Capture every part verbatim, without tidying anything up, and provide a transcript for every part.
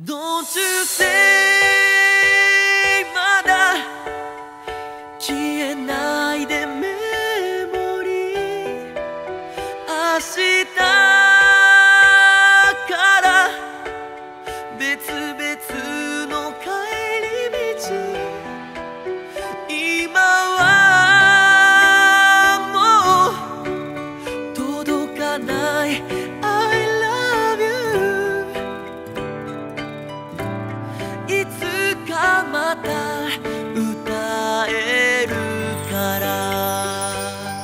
Don't you say まだ消えないでメモリー明日から別々の帰り道今はもう届かないまた歌えるから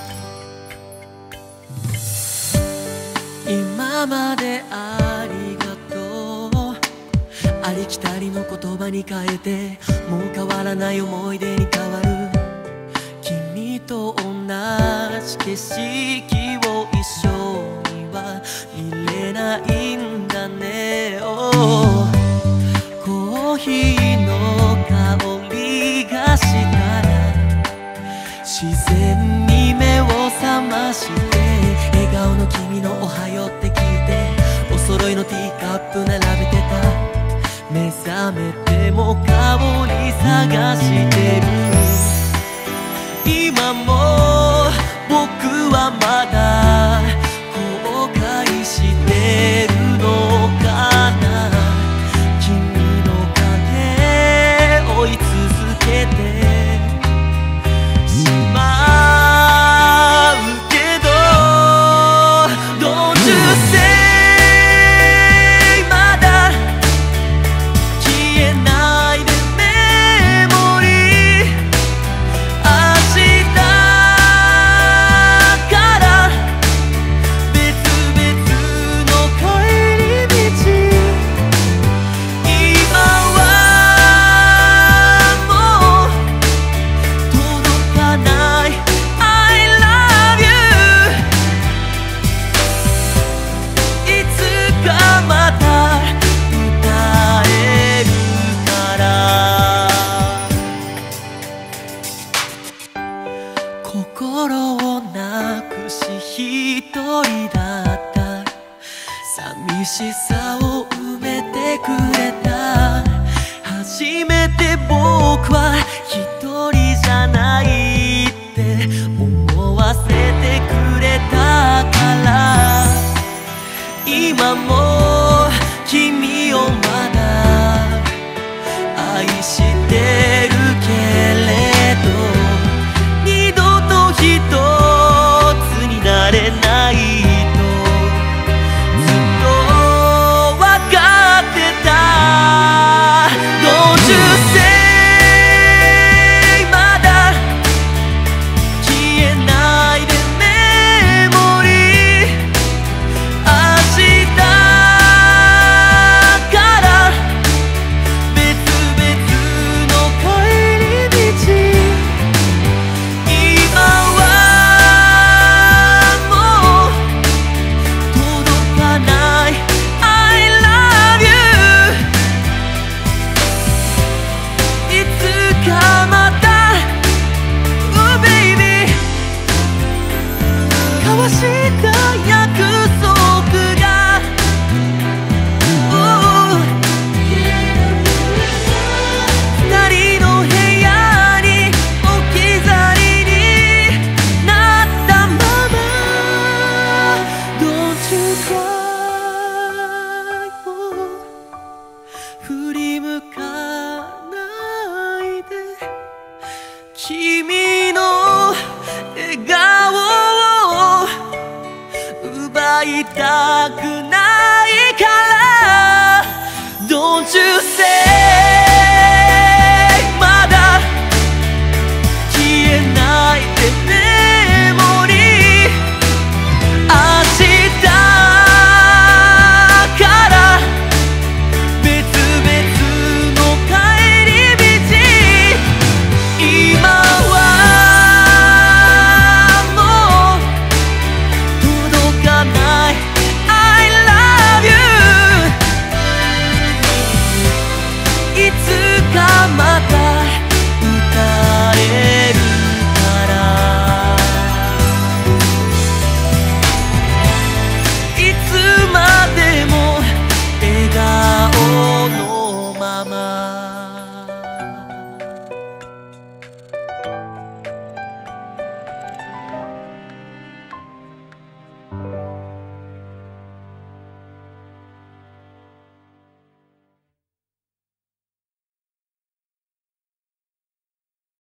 今までありがとうありきたりの言葉に変えてもう変わらない思い出に変わる君と同じ景色を一緒には見れないんだね、oh、コーヒーの香りがしたら自然に目を覚まして笑顔の君のおはようって聞いてお揃いのティーカップ並べてた目覚めても香り探してる今も僕はまだ後悔してるのかな追い続けてしまうけど Don't you say まだ消えないでメモリー明日から別々の帰り道今心をなくし一人だった寂しさを埋めてくれた初めて僕は一人じゃないって思わせてくれたから今も君をまだ愛してるけれど一つになれないとずっと分かってた Don't you say まだ消えないでメモリー明日から別々の帰り道した約束が二人の部屋に置き去りになったまま Don't you cry 振り向かないで君の笑顔奪いたく